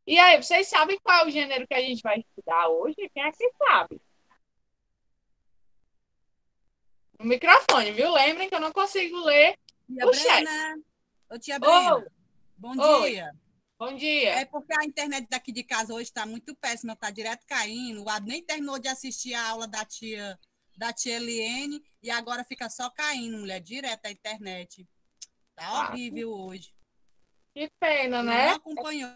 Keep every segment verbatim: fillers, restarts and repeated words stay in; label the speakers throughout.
Speaker 1: E aí, vocês sabem qual é o gênero que a gente vai estudar hoje? Quem é que sabe? O microfone, viu? Lembrem que eu não consigo ler
Speaker 2: Tia
Speaker 1: o chat.
Speaker 2: Brena, ô tia
Speaker 1: Oi,
Speaker 2: Brena, bom
Speaker 1: oi,
Speaker 2: dia.
Speaker 1: bom dia.
Speaker 2: É porque a internet daqui de casa hoje está muito péssima, está direto caindo. O Ad nem terminou de assistir a aula da tia, da tia Eliene e agora fica só caindo, mulher, direto a internet. Tá
Speaker 1: Ah,
Speaker 2: horrível hoje.
Speaker 1: que pena,
Speaker 2: Ele não
Speaker 1: né?
Speaker 2: acompanhou.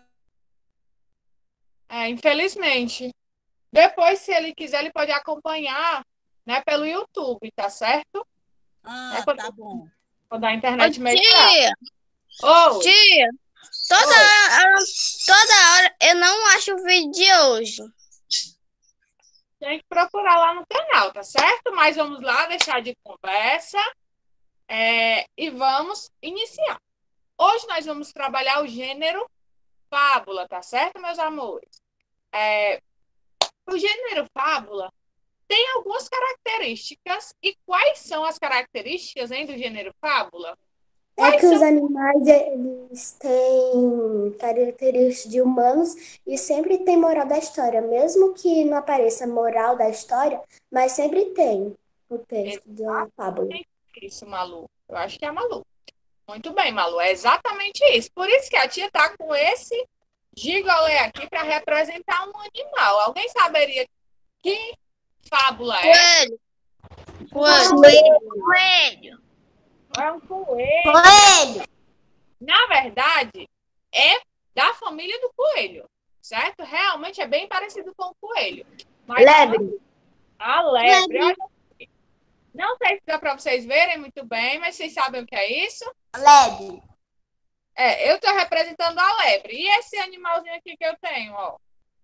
Speaker 1: É, infelizmente. Depois, se ele quiser, ele pode acompanhar, né, pelo YouTube, tá certo? É
Speaker 2: Ah,
Speaker 1: quando,
Speaker 2: tá bom.
Speaker 1: quando a
Speaker 3: Ô,
Speaker 1: internet melhorar.
Speaker 3: tia,
Speaker 1: Oi,
Speaker 3: tia, toda
Speaker 1: oi.
Speaker 3: hora, toda hora eu não acho o vídeo de hoje.
Speaker 1: Tem que procurar lá no canal, tá certo? Mas vamos lá, deixar de conversa, é, e vamos iniciar. Hoje nós vamos trabalhar o gênero fábula, tá certo, meus amores? É, o gênero fábula tem algumas características. E quais são as características, hein, do gênero fábula?
Speaker 4: É
Speaker 1: Quais
Speaker 4: que os
Speaker 1: são?
Speaker 4: animais, eles têm características de humanos e sempre tem moral da história, mesmo que não apareça moral da história, mas sempre tem o texto da fábula.
Speaker 1: Exatamente isso, Malu. Eu acho que é a Malu. Muito bem, Malu. É exatamente isso. Por isso que a tia tá com esse gigolé aqui para representar um animal. Alguém saberia que fábula é?
Speaker 3: Coelho, coelho, coelho.
Speaker 1: É um coelho.
Speaker 3: Coelho.
Speaker 1: Na verdade, é da família do coelho, certo? Realmente é bem parecido com o coelho. Mas
Speaker 3: Lebre.
Speaker 1: a lebre, olha, não sei se dá para vocês verem muito bem, mas vocês sabem o que é isso?
Speaker 3: Lebre.
Speaker 1: É, eu estou representando a lebre. E esse animalzinho aqui que eu tenho, ó?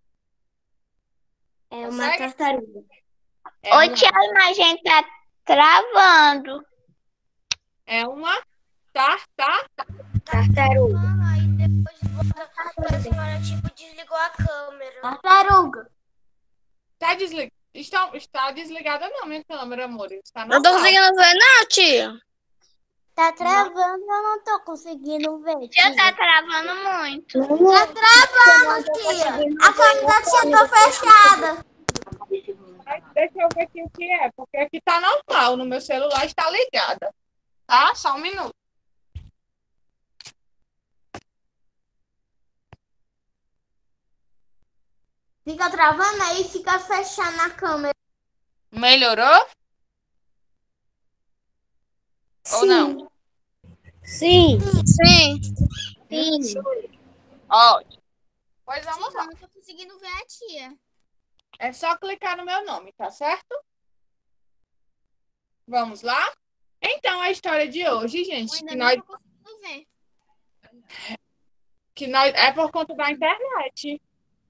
Speaker 3: É uma
Speaker 1: Consegue?
Speaker 3: tartaruga.
Speaker 1: É
Speaker 3: Oi,
Speaker 1: uma,
Speaker 3: tia, a imagem tá travando.
Speaker 1: é uma tartar.
Speaker 3: Tartaruga.
Speaker 5: Aí depois volta que a senhora tipo desligou a câmera.
Speaker 3: Tartaruga.
Speaker 1: Tá deslig... está, está desligada não, minha câmera, amor. Está
Speaker 3: Eu tô
Speaker 1: normal.
Speaker 3: conseguindo ver, não, tia.
Speaker 5: Tá travando, eu não tô conseguindo ver,
Speaker 3: Tia,
Speaker 5: tia.
Speaker 3: tá travando muito.
Speaker 5: Tá travando, tia. A câmera da tia tá fechada.
Speaker 1: Mas deixa eu ver aqui o que é, porque aqui tá normal. No meu celular está ligada. Tá? Só um minuto.
Speaker 5: Fica travando aí e fica fechando a câmera.
Speaker 1: Melhorou? Ou não?
Speaker 4: Sim.
Speaker 3: Sim. Sim.
Speaker 1: Ótimo. Pois vamos lá.
Speaker 5: Eu não tô conseguindo ver a tia.
Speaker 1: É só clicar no meu nome, tá certo? Vamos lá? Então, a história de hoje,
Speaker 5: Eu
Speaker 1: gente,
Speaker 5: ainda
Speaker 1: que
Speaker 5: não
Speaker 1: nós,
Speaker 5: tô conseguindo ver.
Speaker 1: que nós é por conta da internet,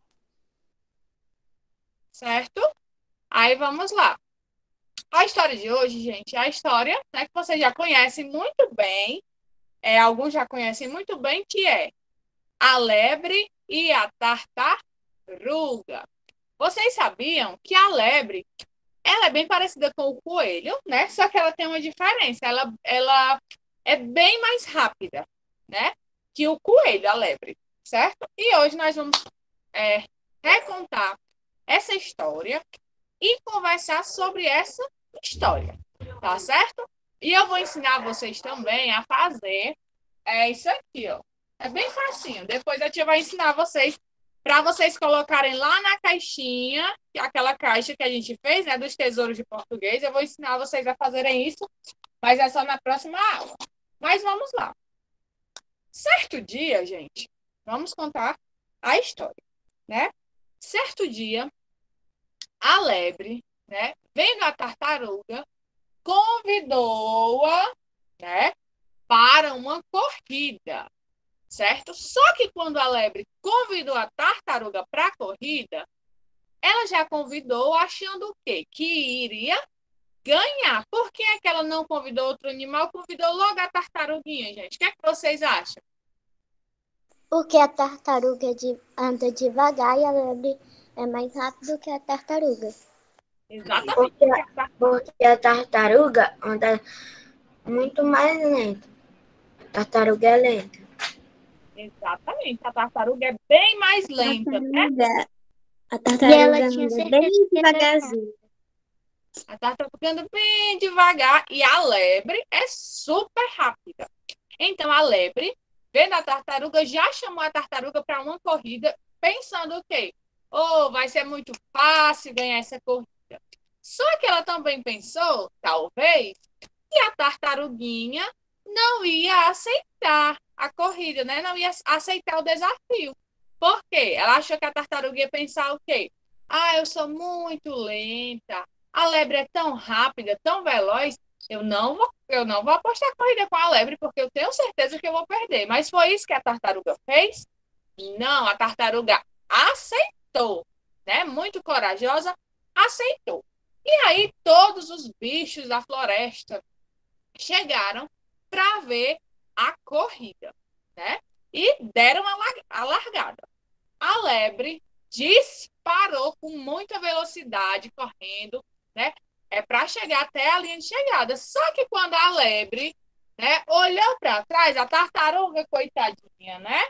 Speaker 1: certo? Aí vamos lá. A história de hoje, gente, é a história, né, que vocês já conhecem muito bem, é, alguns já conhecem muito bem, que é a lebre e a tartaruga. Vocês sabiam que a lebre, ela é bem parecida com o coelho, né? Só que ela tem uma diferença. Ela, ela é bem mais rápida, né? Que o coelho, a lebre, certo? E hoje nós vamos é, recontar essa história e conversar sobre essa história, tá certo? E eu vou ensinar vocês também a fazer é isso aqui, ó. É bem facinho. Depois a tia vai ensinar vocês para vocês colocarem lá na caixinha, que é aquela caixa que a gente fez, né, dos tesouros de português. Eu vou ensinar vocês a fazerem isso, mas é só na próxima aula. Mas vamos lá. Certo dia, gente, vamos contar a história, né? Certo dia, a lebre, né, vendo a tartaruga, convidou-a, né, para uma corrida, certo? Só que quando a lebre convidou a tartaruga para a corrida, ela já convidou achando o quê? Que iria ganhar. Por que é que ela não convidou outro animal? Convidou logo a tartaruguinha, gente. O que é que vocês acham?
Speaker 5: Porque a tartaruga de- anda devagar e a lebre é mais rápido que a tartaruga.
Speaker 1: Exatamente.
Speaker 4: Porque, porque a tartaruga anda muito mais lenta. A tartaruga é lenta.
Speaker 1: Exatamente. A tartaruga é bem mais lenta, né?
Speaker 5: Tartaruga. A
Speaker 3: E
Speaker 5: tartaruga
Speaker 3: ela tinha
Speaker 5: anda
Speaker 3: certeza
Speaker 5: bem
Speaker 3: que ia ganhar.
Speaker 5: devagarzinho.
Speaker 1: A tartaruga anda bem devagar e a lebre é super rápida. Então, a lebre, vendo a tartaruga, já chamou a tartaruga para uma corrida, pensando o quê? Oh, vai ser muito fácil ganhar essa corrida. Só que ela também pensou, talvez, que a tartaruguinha não ia aceitar a corrida, né? Não ia aceitar o desafio. Por quê? Ela achou que a tartaruga ia pensar o quê? Ah, eu sou muito lenta. A lebre é tão rápida, tão veloz. Eu não vou, eu não vou apostar corrida com a lebre, porque eu tenho certeza que eu vou perder. Mas foi isso que a tartaruga fez? Não, a tartaruga aceitou, né? Muito corajosa, aceitou. E aí todos os bichos da floresta chegaram para ver a corrida, né? E deram a largada. A lebre disparou com muita velocidade, correndo, né? É para chegar até a linha de chegada. Só que quando a lebre, né, olhou para trás, a tartaruga, coitadinha, né?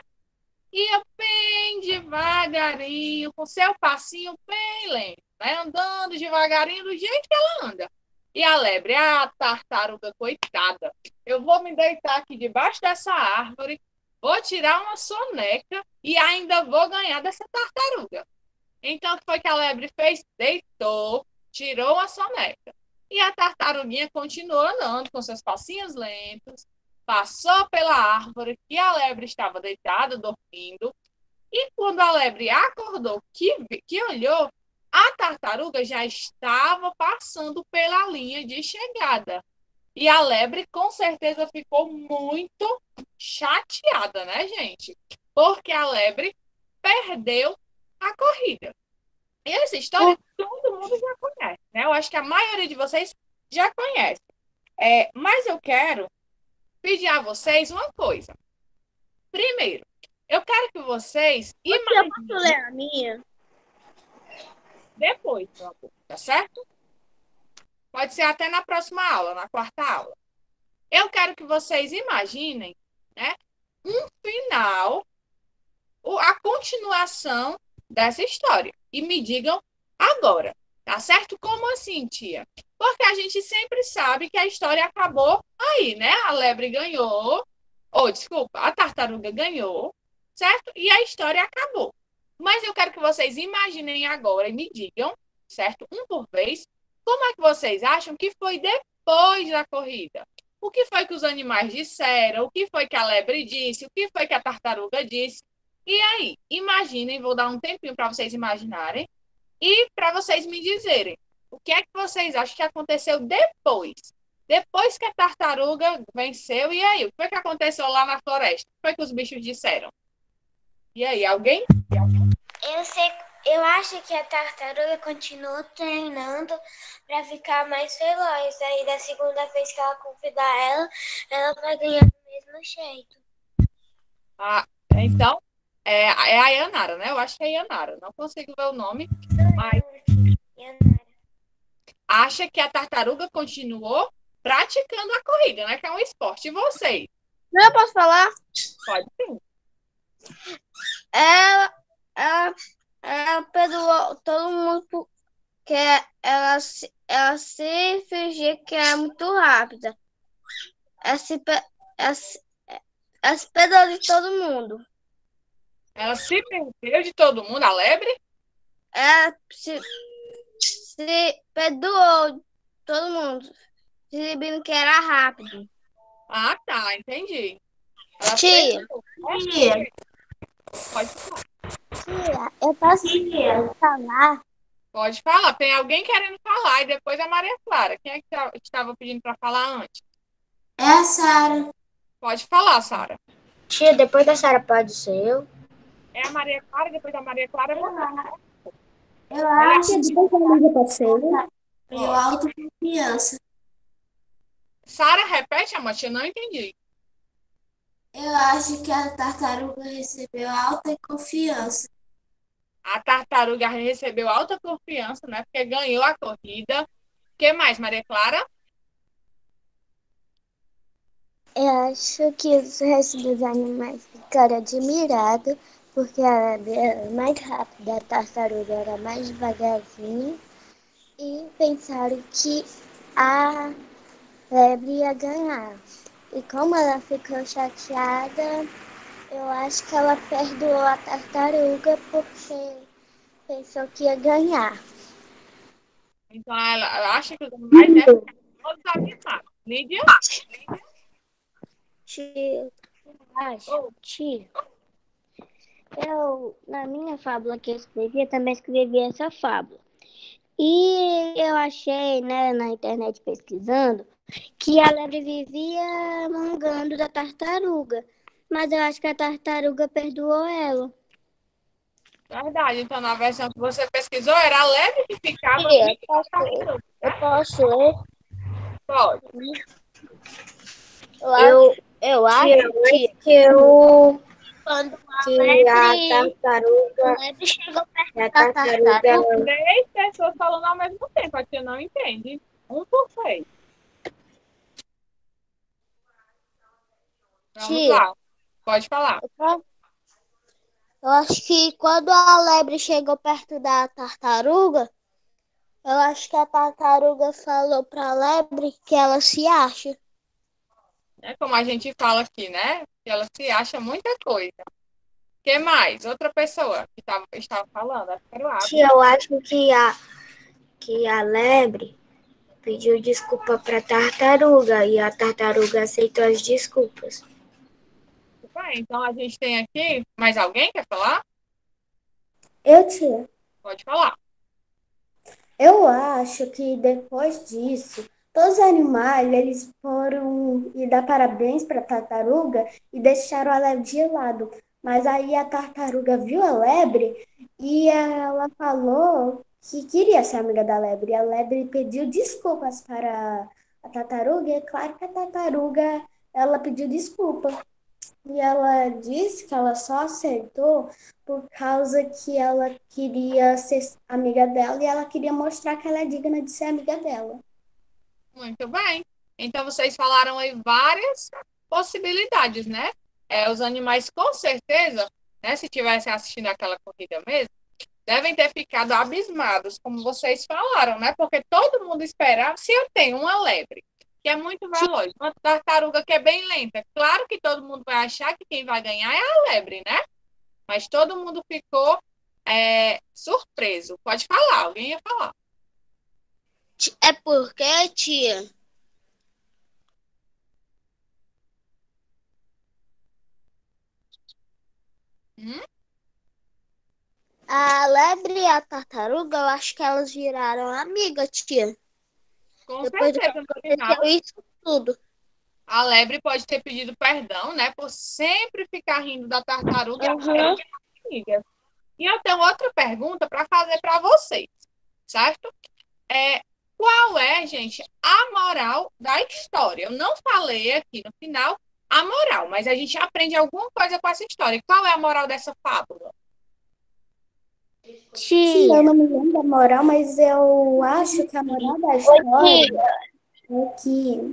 Speaker 1: Ia bem devagarinho, com seu passinho bem lento, né? Andando devagarinho do jeito que ela anda. E a lebre, a tartaruga, coitada. Eu vou me deitar aqui debaixo dessa árvore, vou tirar uma soneca e ainda vou ganhar dessa tartaruga. Então, o que foi que a lebre fez? Deitou, tirou a soneca. E a tartaruguinha continuou andando com seus passinhos lentos, passou pela árvore que a lebre estava deitada, dormindo. E quando a lebre acordou, que, que olhou, a tartaruga já estava passando pela linha de chegada. E a lebre, com certeza, ficou muito chateada, né, gente? Porque a lebre perdeu a corrida. E essa história todo mundo já conhece, né? Eu acho que a maioria de vocês já conhece. É, mas eu quero pedir a vocês uma coisa. Primeiro, eu quero que vocês
Speaker 3: Eu posso
Speaker 1: imaginem
Speaker 3: ler a minha?
Speaker 1: depois, meu amor, tá certo? Pode ser até na próxima aula, na quarta aula. Eu quero que vocês imaginem, né, um final, a continuação dessa história. E me digam agora, tá certo? Como assim, tia? Porque a gente sempre sabe que a história acabou aí, né? A lebre ganhou, ou desculpa, a tartaruga ganhou, certo? E a história acabou. Mas eu quero que vocês imaginem agora e me digam, certo? Um por vez, como é que vocês acham que foi depois da corrida? O que foi que os animais disseram? O que foi que a lebre disse? O que foi que a tartaruga disse? E aí, imaginem, vou dar um tempinho para vocês imaginarem e para vocês me dizerem o que é que vocês acham que aconteceu depois. Depois que a tartaruga venceu, e aí? O que foi que aconteceu lá na floresta? O que foi que os bichos disseram? E aí, alguém?
Speaker 5: Eu sei, eu acho que a tartaruga continuou treinando para ficar mais veloz. Aí da segunda vez que ela convidar ela, ela vai ganhar do mesmo jeito.
Speaker 1: Ah, então, é, é a Yanara, né? Eu acho que é a Yanara. Não consigo ver o nome, mas acha que a tartaruga continuou praticando a corrida, né? Que é um esporte. E vocês?
Speaker 3: Não, eu posso falar?
Speaker 1: Pode sim.
Speaker 3: Ela, ela, ela perdoou todo mundo porque ela, se- ela se fingia que era muito rápida. Ela se, pe- ela, se- ela se perdoou de todo mundo.
Speaker 1: Ela se perdeu de todo mundo, a lebre?
Speaker 3: Ela se, se perdoou de todo mundo, exibindo que era rápido.
Speaker 1: Ah, tá, entendi. Ela
Speaker 3: Tia,
Speaker 1: treinou.
Speaker 5: Tia,
Speaker 1: Pode falar.
Speaker 5: tia, eu posso falar?
Speaker 1: Pode falar. Tem alguém querendo falar e depois a Maria Clara. Quem é que tá- estava pedindo para falar antes?
Speaker 5: É a Sara.
Speaker 1: Pode falar, Sara.
Speaker 5: Tia, depois da Sara pode ser eu?
Speaker 1: É a Maria Clara, depois da Maria Clara é você.
Speaker 5: Eu
Speaker 4: Tia, depois da Lígia pode ser eu?
Speaker 5: tenho autoconfiança.
Speaker 1: Sara, repete, amor, eu não entendi.
Speaker 5: Eu acho que a tartaruga recebeu alta confiança.
Speaker 1: A tartaruga recebeu alta confiança, né? Porque ganhou a corrida. O que mais, Maria Clara?
Speaker 5: Eu acho que os restos dos animais ficaram admirados, porque a lebre era mais rápida, a tartaruga era mais devagarzinho, e pensaram que a lebre ia ganhar. E como ela ficou chateada, eu acho que ela perdoou a tartaruga porque pensou que ia ganhar.
Speaker 1: Então, ela ela acha que os animais devem ficar todos animados. Lídia?
Speaker 5: Tio, acho, tio, eu, na minha fábula que eu escrevi, eu também escrevi essa fábula. E eu achei, né, na internet pesquisando, que a lebre vivia mangando da tartaruga. Mas eu acho que a tartaruga perdoou ela.
Speaker 1: Verdade. Então, na versão que você pesquisou, era a lebre que ficava
Speaker 5: Tia,
Speaker 1: vindo da
Speaker 5: posso,
Speaker 1: tartaruga.
Speaker 5: eu posso ler?
Speaker 1: Pode.
Speaker 5: Eu,
Speaker 4: Eu,
Speaker 5: acho, eu
Speaker 4: tia,
Speaker 5: acho,
Speaker 4: eu
Speaker 5: tia,
Speaker 4: acho que eu
Speaker 5: quando a
Speaker 4: que a
Speaker 5: lebre,
Speaker 4: tartaruga,
Speaker 5: a lebre chegou perto
Speaker 4: que a
Speaker 5: da
Speaker 4: tartaruga,
Speaker 5: tartaruga.
Speaker 1: Três pessoas falando ao mesmo tempo. A tia não entende. Um por três. Vamos
Speaker 5: Tia,
Speaker 1: lá. Pode falar.
Speaker 5: eu eu acho que quando a lebre chegou perto da tartaruga, eu acho que a tartaruga falou pra lebre que ela se acha.
Speaker 1: Né? Como a gente fala aqui, né? Que ela se acha muita coisa. O que mais? Outra pessoa que tava, estava falando. Acho que era o
Speaker 4: tia,
Speaker 1: Abner.
Speaker 4: eu acho que a, que a lebre pediu desculpa para a tartaruga e a tartaruga aceitou as desculpas.
Speaker 1: Bem, então a gente tem aqui. Mais alguém quer falar?
Speaker 4: Eu, tia,
Speaker 1: Pode falar.
Speaker 4: eu acho que depois disso, todos os animais, eles foram e dar parabéns para a tartaruga e deixaram a lebre de lado. Mas aí a tartaruga viu a lebre e ela falou que queria ser amiga da lebre. E a lebre pediu desculpas para a tartaruga e é claro que a tartaruga, ela pediu desculpa. E ela disse que ela só aceitou por causa que ela queria ser amiga dela e ela queria mostrar que ela é digna de ser amiga dela.
Speaker 1: Muito bem. Então vocês falaram aí várias possibilidades, né? É, os animais, com certeza, né, se tivessem assistindo aquela corrida mesmo, devem ter ficado abismados, como vocês falaram, né? Porque todo mundo esperava. Se eu tenho uma lebre, que é muito veloz, uma tartaruga que é bem lenta, claro que todo mundo vai achar que quem vai ganhar é a lebre, né? Mas todo mundo ficou é, surpreso. Pode falar, alguém ia falar.
Speaker 5: É porque, tia,
Speaker 1: Hum?
Speaker 5: a lebre e a tartaruga, eu acho que elas viraram amiga, tia.
Speaker 1: Com
Speaker 5: Depois do que
Speaker 1: certeza, no
Speaker 5: aconteceu
Speaker 1: final,
Speaker 5: isso tudo.
Speaker 1: a lebre pode ter pedido perdão, né? Por sempre ficar rindo da tartaruga e
Speaker 5: Uhum.
Speaker 1: achando que é amiga. E eu tenho outra pergunta para fazer para vocês, certo? É, qual é, gente, a moral da história? Eu não falei aqui no final a moral, mas a gente aprende alguma coisa com essa história. Qual é a moral dessa fábula?
Speaker 4: Tia,
Speaker 5: Tia,
Speaker 4: eu não me lembro da moral, mas eu acho que a moral da
Speaker 5: oi,
Speaker 4: história
Speaker 5: tia,
Speaker 4: é que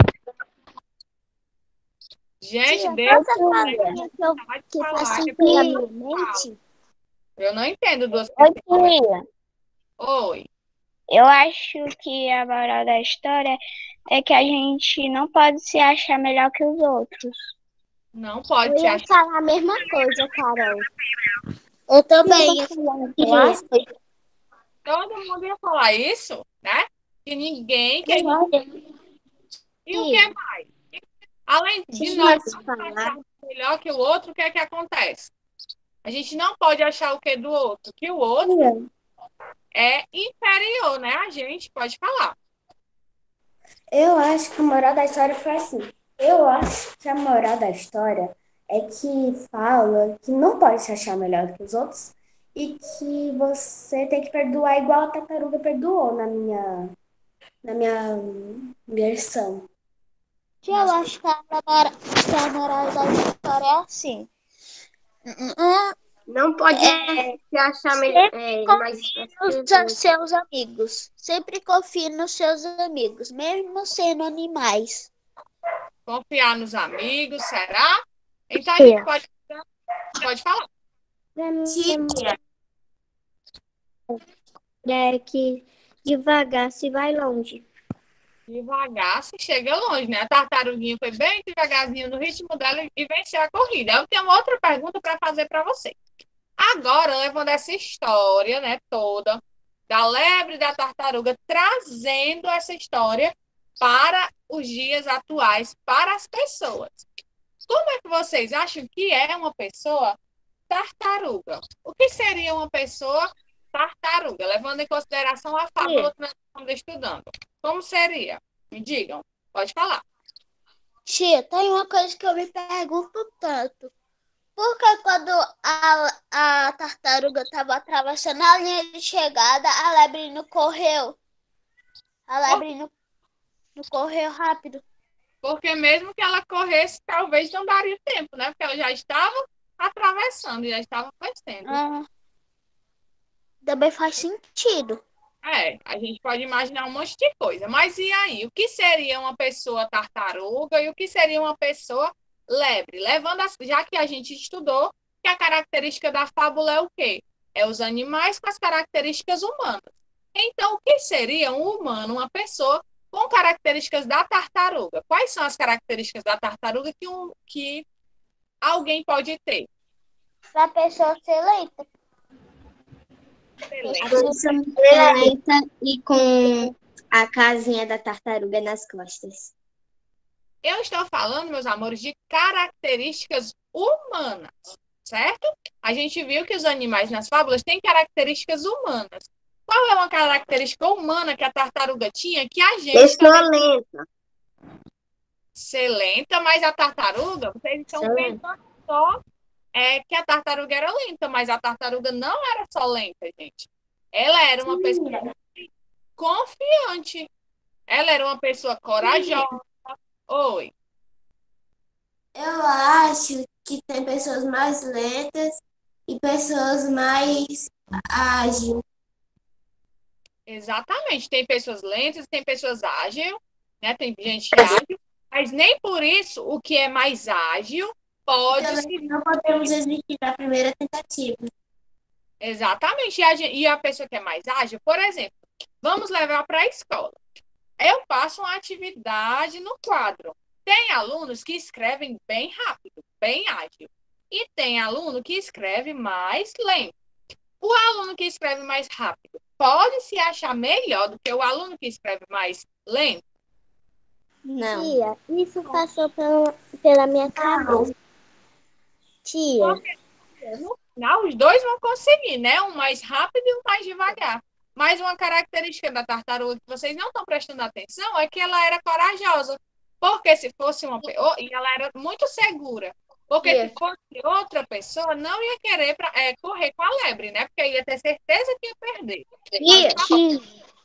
Speaker 1: Gente,
Speaker 5: tia,
Speaker 1: Deus,
Speaker 5: posso falar que eu
Speaker 1: pode
Speaker 5: que foi
Speaker 1: falar,
Speaker 5: assim
Speaker 1: depois
Speaker 5: pela
Speaker 1: eu
Speaker 5: minha
Speaker 1: falo.
Speaker 5: mente?
Speaker 1: Eu não entendo duas
Speaker 5: Oi,
Speaker 1: pessoas conversando.
Speaker 5: tia,
Speaker 1: Oi.
Speaker 5: eu acho que a moral da história é que a gente não pode se achar melhor que os outros.
Speaker 1: Não
Speaker 5: Eu
Speaker 1: pode se
Speaker 5: ia
Speaker 1: achar.
Speaker 5: falar a mesma coisa, Carol. Eu
Speaker 4: tia, eu
Speaker 5: também ia
Speaker 4: posso falar o que eu
Speaker 5: falar
Speaker 4: acho?
Speaker 1: Todo mundo ia falar isso, né? Que ninguém, que a
Speaker 4: Eu
Speaker 1: gente...
Speaker 4: acho.
Speaker 1: E o que
Speaker 5: Tia,
Speaker 1: mais? Além de nós
Speaker 5: posso
Speaker 1: não
Speaker 5: falar?
Speaker 1: acharmos melhor que o outro, o que é que acontece? A gente não pode achar o que do outro, que o outro
Speaker 4: Tia,
Speaker 1: é inferior, né? A gente pode falar.
Speaker 4: eu acho que a moral da história foi assim. Eu acho que a moral da história é que fala que não pode se achar melhor do que os outros e que você tem que perdoar igual a tartaruga perdoou na minha, na minha versão.
Speaker 5: Tia, eu acho que a moral, que a moral da história é assim. Hum,
Speaker 4: Não pode
Speaker 5: É,
Speaker 4: se achar
Speaker 5: sempre
Speaker 4: é, mais
Speaker 5: confie nos seus amigos. Sempre confie nos seus amigos, mesmo sendo animais.
Speaker 1: Confiar nos amigos, será? Então a
Speaker 4: Tia.
Speaker 1: gente pode, pode falar.
Speaker 4: Tia. É que devagar se vai longe.
Speaker 1: Devagar se chega longe, né? A tartaruguinha foi bem devagarzinho no ritmo dela e venceu a corrida. Eu tenho outra pergunta para fazer para você. Agora, levando essa história, né, toda, da lebre e da tartaruga, trazendo essa história para os dias atuais, para as pessoas. Como é que vocês acham que é uma pessoa tartaruga? O que seria uma pessoa tartaruga, levando em consideração a fábula que nós estamos estudando? Como seria? Me digam. Pode falar.
Speaker 3: Tia, tem uma coisa que eu me pergunto tanto. Por que quando a, a tartaruga estava atravessando a linha de chegada, a lebre não correu? A lebre não, não correu rápido.
Speaker 1: Porque mesmo que ela corresse, talvez não daria tempo, né? Porque ela já estava atravessando, já estava vencendo.
Speaker 3: Ah, também faz sentido.
Speaker 1: É, a gente pode imaginar um monte de coisa. Mas e aí? O que seria uma pessoa tartaruga e o que seria uma pessoa lebre? Levando a, já que a gente estudou que a característica da fábula é o quê? É os animais com as características humanas. Então, o que seria um humano, uma pessoa com características da tartaruga? Quais são as características da tartaruga que, um, que alguém pode ter?
Speaker 3: Pra pessoa ser leita.
Speaker 1: Excelente.
Speaker 4: A pessoa lenta e com a casinha da tartaruga nas costas.
Speaker 1: Eu estou falando, meus amores, de características humanas, certo? A gente viu que os animais nas fábulas têm características humanas. Qual é uma característica humana que a tartaruga tinha que a gente
Speaker 4: Eu sou
Speaker 1: também
Speaker 4: lenta.
Speaker 1: ser lenta, mas a tartaruga, vocês estão
Speaker 4: Sou lenta.
Speaker 1: pensando só é, que a tartaruga era lenta, mas a tartaruga não era só lenta, gente. Ela era uma pessoa confiante. Ela era uma pessoa corajosa. Oi.
Speaker 5: Eu acho que tem pessoas mais lentas e pessoas mais ágeis.
Speaker 1: Exatamente. Tem pessoas lentas, tem pessoas ágeis, né? Tem gente ágil, mas nem por isso o que é mais ágil pode
Speaker 5: Também
Speaker 1: se...
Speaker 5: não podemos desistir da primeira tentativa.
Speaker 1: Exatamente. E a, gen- e a pessoa que é mais ágil, por exemplo, vamos levar para a escola. Eu passo uma atividade no quadro. Tem alunos que escrevem bem rápido, bem ágil. E tem aluno que escreve mais lento. O aluno que escreve mais rápido pode se achar melhor do que o aluno que escreve mais lento?
Speaker 3: Não.
Speaker 4: Tia, isso passou pela, pela minha cabeça. Tia,
Speaker 1: Porque no final os dois vão conseguir, né? Um mais rápido e um mais devagar. Mas uma característica da tartaruga que vocês não estão prestando atenção é que ela era corajosa. Porque se fosse uma... pe- oh, e ela era muito segura. Porque se fosse outra pessoa, não ia querer pra, é, correr com a lebre, né? Porque ia ter certeza que ia perder.
Speaker 3: Tia, tia,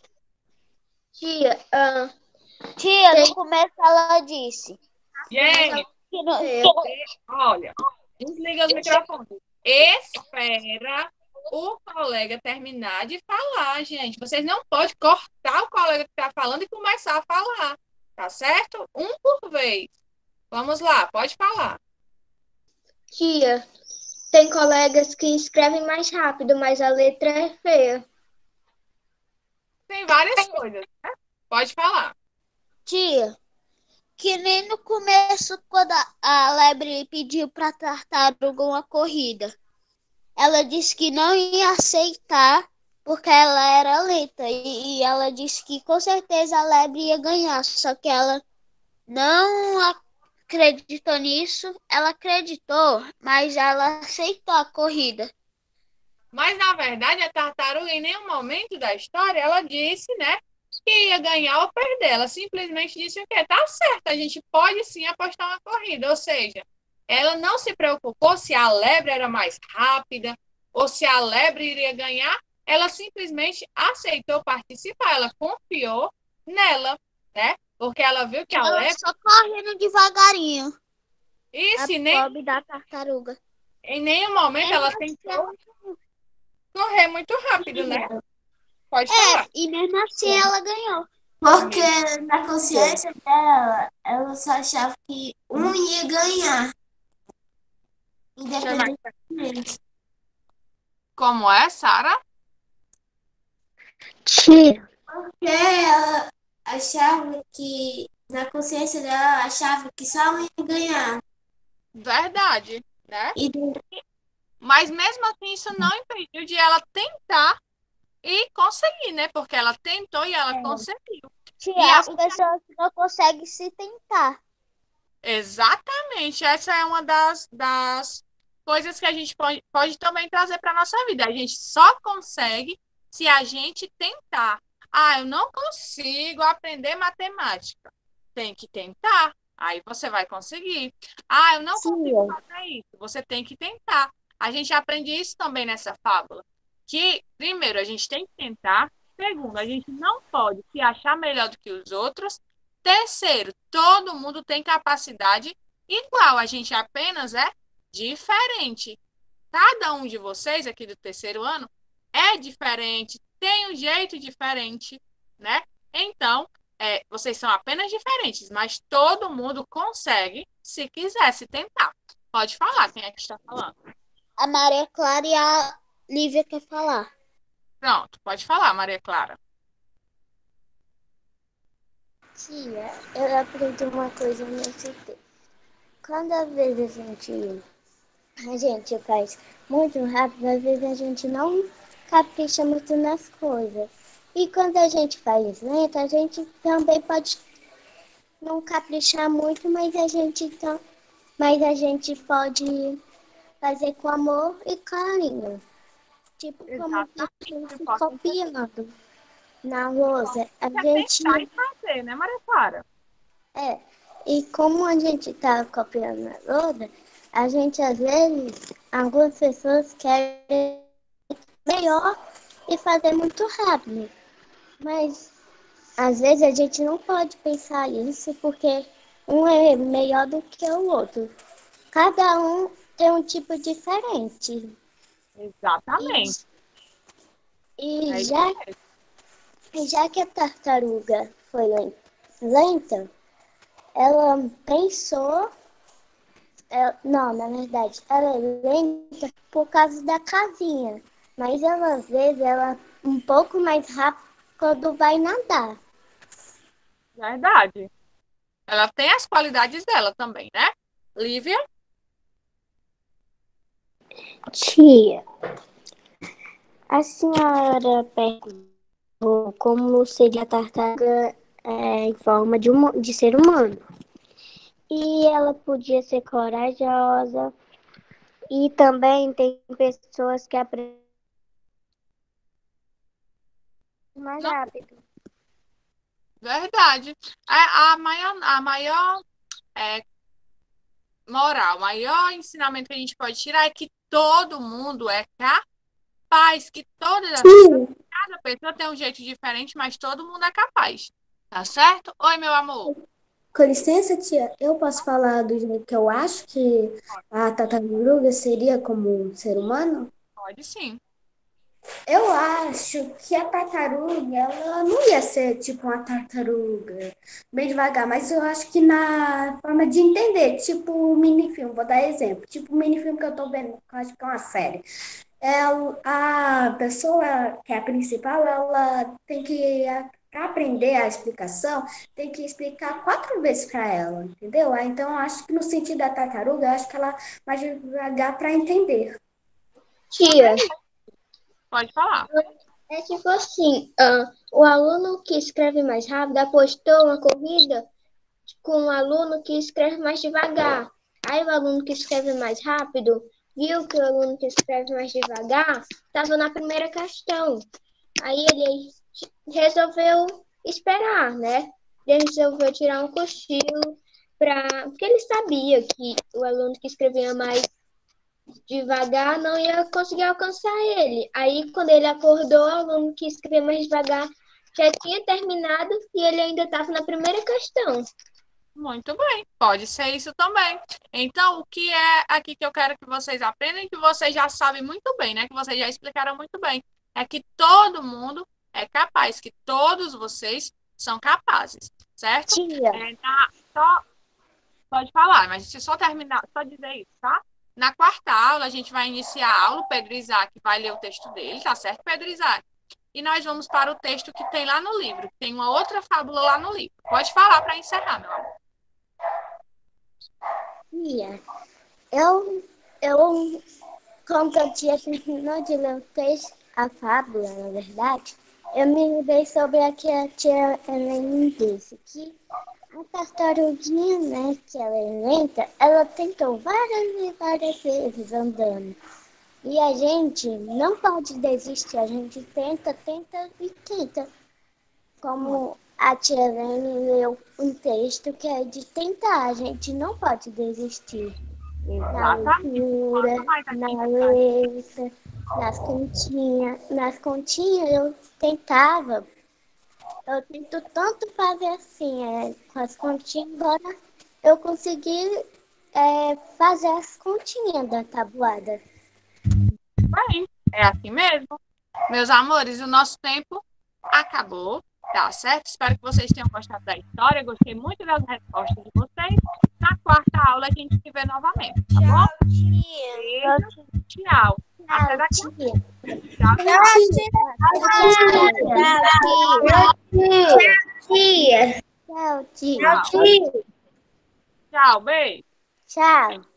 Speaker 3: tia, ah, tia, no começo ela disse.
Speaker 1: Gente,
Speaker 3: Que não,
Speaker 1: olha, desliga os microfones. Espera o colega terminar de falar, gente. Vocês não podem cortar o colega que está falando e começar a falar, tá certo? Um por vez. Vamos lá, pode falar.
Speaker 3: tia, tem colegas que escrevem mais rápido, mas a letra é feia.
Speaker 1: Tem várias coisas, né? Pode falar.
Speaker 3: Tia, que nem no começo, quando a, a lebre pediu pra tartaruga uma corrida. Ela disse que não ia aceitar porque ela era lenta. E, e ela disse que com certeza a lebre ia ganhar. Só que ela não acreditou nisso. Ela acreditou, mas ela aceitou a corrida.
Speaker 1: Mas, na verdade, a tartaruga, em nenhum momento da história, ela disse, né, que ia ganhar ou perder. Ela simplesmente disse o quê? Tá certo, a gente pode sim apostar uma corrida. Ou seja, ela não se preocupou se a lebre era mais rápida ou se a lebre iria ganhar. Ela simplesmente aceitou participar. Ela confiou nela, né? Porque ela viu que a
Speaker 3: Ela
Speaker 1: lebre...
Speaker 3: só correndo devagarinho.
Speaker 1: E se
Speaker 3: A
Speaker 1: nem,
Speaker 3: pobre da tartaruga.
Speaker 1: em nenhum momento ela tentou correr muito rápido, né? Pode falar.
Speaker 3: É, e mesmo assim ela ganhou. Porque na consciência dela, ela só achava que um ia ganhar,
Speaker 1: Chama-
Speaker 3: independentemente.
Speaker 1: Como é, Sara?
Speaker 3: Tia. Porque ela achava que, na consciência dela, ela achava que só um ia ganhar.
Speaker 1: Verdade, né?
Speaker 3: E
Speaker 1: Mas mesmo assim, isso não impediu de ela tentar e conseguir, né? Porque ela tentou e ela conseguiu.
Speaker 3: tia,
Speaker 1: E a-
Speaker 3: as
Speaker 1: o que-
Speaker 3: pessoas não conseguem se tentar.
Speaker 1: Exatamente, essa é uma das, das coisas que a gente pode, pode também trazer para a nossa vida. A gente só consegue se a gente tentar. Ah, eu não consigo aprender matemática. Tem que tentar, aí você vai conseguir. Ah, eu não consigo
Speaker 3: Tia.
Speaker 1: fazer isso. Você tem que tentar. A gente aprende isso também nessa fábula. Que, primeiro, a gente tem que tentar. Segundo, a gente não pode se achar melhor do que os outros. Terceiro, todo mundo tem capacidade igual. A gente apenas é diferente. Cada um de vocês aqui do terceiro ano é diferente, tem um jeito diferente, né? Então, é, vocês são apenas diferentes, mas todo mundo consegue, se quiser, se tentar. Pode falar, quem é que está falando?
Speaker 3: A Maria Clara e a Lívia quer falar.
Speaker 1: Pronto, pode falar, Maria Clara.
Speaker 3: Tia, eu aprendi uma coisa nesse tempo. Quando às vezes a gente, a gente faz muito rápido, às vezes a gente não capricha muito nas coisas. E quando a gente faz lento, a gente também pode não caprichar muito, mas a gente, tam- mas a gente pode fazer com amor e carinho. Tipo, como
Speaker 1: Exatamente,
Speaker 3: se
Speaker 1: importante
Speaker 3: copiando na lousa. A
Speaker 1: é
Speaker 3: gente
Speaker 1: tentar e fazer, né, Maria Clara?
Speaker 3: é. E como a gente tá copiando a lousa, a gente às vezes, algumas pessoas querem melhor e fazer muito rápido. Mas às vezes a gente não pode pensar isso porque um é melhor do que o outro. Cada um tem um tipo diferente. E,
Speaker 1: Exatamente.
Speaker 3: e
Speaker 1: É isso
Speaker 3: já,
Speaker 1: mesmo.
Speaker 3: e já que a tartaruga foi len- lenta, ela pensou. É, não, na verdade, ela é lenta por causa da casinha. Mas ela, às vezes, ela é um pouco mais rápida quando vai nadar.
Speaker 1: Verdade. Ela tem as qualidades dela também, né? Lívia?
Speaker 3: Tia, a senhora perguntou como seria a tartaruga é, em forma de, humo- de ser humano. E ela podia ser corajosa. E também tem pessoas que aprendem mais
Speaker 1: Não,
Speaker 3: rápido.
Speaker 1: verdade. É a maior, a maior é, moral, o maior ensinamento que a gente pode tirar é que todo mundo é capaz, que todas as
Speaker 4: Tia,
Speaker 1: cada pessoa tem um jeito diferente, mas todo mundo é capaz. Tá certo? Oi, meu amor.
Speaker 4: com licença, tia, eu posso falar do jeito que eu acho que a tartaruga seria como um ser humano?
Speaker 1: Pode sim.
Speaker 4: Eu acho que a tartaruga, ela não ia ser tipo uma tartaruga, bem devagar, mas eu acho que na forma de entender, tipo o minifilme, vou dar exemplo, tipo o minifilme que eu tô vendo, que eu acho que é uma série. É, o- a pessoa que é a principal, ela tem que, para aprender a explicação, tem que explicar quatro vezes para ela, entendeu? Aí, então, eu acho que no sentido da tartaruga, eu acho que ela vai devagar para entender.
Speaker 3: Tia,
Speaker 1: Pode falar.
Speaker 3: é tipo assim, ah, o aluno que escreve mais rápido apostou uma corrida com o aluno que escreve mais devagar. Aí o aluno que escreve mais rápido viu que o aluno que escreve mais devagar estava na primeira questão. Aí ele resolveu esperar, né? Ele resolveu tirar um cochilo para, porque ele sabia que o aluno que escrevia mais devagar não ia conseguir alcançar ele. Aí, quando ele acordou, o aluno que escrevia mais devagar já tinha terminado e ele ainda estava na primeira questão.
Speaker 1: Muito bem. Pode ser isso também. Então, o que é aqui que eu quero que vocês aprendam, que vocês já sabem muito bem, né? Que vocês já explicaram muito bem, é que todo mundo é capaz, que todos vocês são capazes, certo?
Speaker 3: Tia,
Speaker 1: É, na- só, pode falar, mas deixa eu só terminar, só dizer isso, tá? Na quarta aula, a gente vai iniciar a aula, o Pedro Isaac vai ler o texto dele, tá certo, Pedro Isaac? E nós vamos para o texto que tem lá no livro, tem uma outra fábula lá no livro. Pode falar para encerrar, meu amor.
Speaker 3: tia, eu, eu, quando a tia terminou de ler o texto, a fábula, na verdade, eu me lembrei sobre a que a tia Helene disse, que a tartaruguinha, né, que ela é lenta, ela tentou várias e várias vezes andando. E a gente não pode desistir, a gente tenta, tenta e tenta. Como a tia Helene leu um texto que é de tentar, a gente não pode desistir. Na
Speaker 1: Exatamente.
Speaker 3: leitura,
Speaker 1: Quanto mais a
Speaker 3: na
Speaker 1: gente
Speaker 3: letra, nas continhas. Nas continhas eu tentava, eu tento tanto fazer assim, é, com as continhas, agora eu consegui é, fazer as continhas da tabuada.
Speaker 1: bem, é assim mesmo. Meus amores, o nosso tempo acabou, tá certo? Espero que vocês tenham gostado da história. Gostei muito das respostas de vocês. Na quarta aula a gente se vê novamente, tá bom?
Speaker 5: Tchau, tia.
Speaker 1: Beijo, tchau. Até daqui a
Speaker 3: Tchau,
Speaker 1: pouco. Tchau, tchau.
Speaker 3: tia. Tchau, tia.
Speaker 1: Tchau, beijo.
Speaker 3: Tchau.